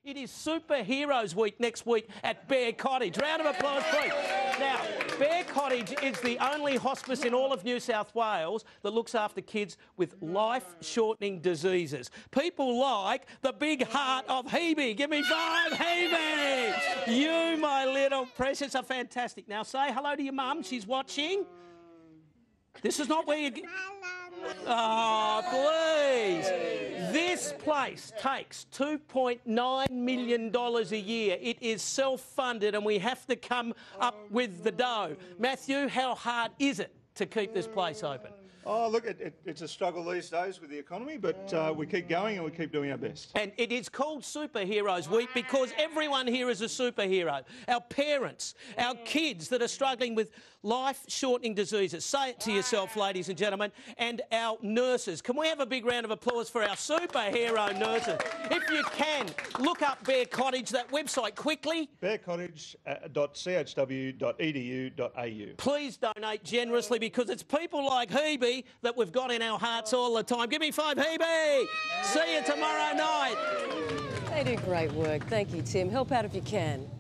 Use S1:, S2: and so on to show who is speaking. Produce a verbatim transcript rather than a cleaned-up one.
S1: It is Superheroes Week next week at Bear Cottage. Round of applause, please. Now, Bear Cottage is the only hospice in all of New South Wales that looks after kids with life-shortening diseases. People like the big heart of Hebe. Give me five, Hebe! You, my little precious, are fantastic. Now, say hello to your mum. She's watching. This is not where you... Oh, please. This place takes two point nine million dollars a year. It is self-funded and we have to come up with the dough. Matthew, how hard is it to keep this place open?
S2: Oh, look, it, it, it's a struggle these days with the economy, but uh, we keep going and we keep doing our best.
S1: And it is called Superheroes Week because everyone here is a superhero. Our parents, our kids that are struggling with life-shortening diseases. Say it to yourself, ladies and gentlemen. And our nurses. Can we have a big round of applause for our superhero nurses? If you can, look up Bear Cottage, that website, quickly.
S2: bear cottage dot c h w dot e d u dot a u.
S1: Please donate generously because it's people like Hebe that we've got in our hearts all the time. Give me five, Hebe! See you tomorrow night.
S3: They do great work. Thank you, Tim. Help out if you can.